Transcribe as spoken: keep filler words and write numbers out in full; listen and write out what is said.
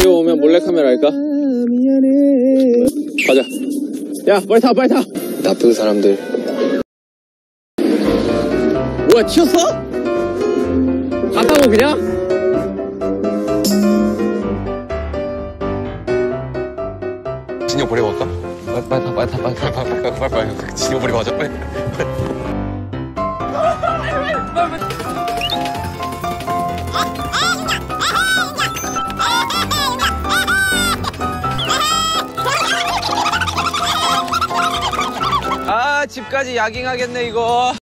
오면 몰래카메라 할까? 가자. 야, 빨리 타, 빨리 타. 나쁜 사람들. 뭐야, 튀었어? 갔다고 그냥? 진영 버리고 갈까? 빨리 빨리 타, 빨리 타, 빨리 타, 빨리 타, 빨리 빨리 빨리. 진영 버리고 가자, 빨리. 아, 집까지 야깅하겠네, 이거.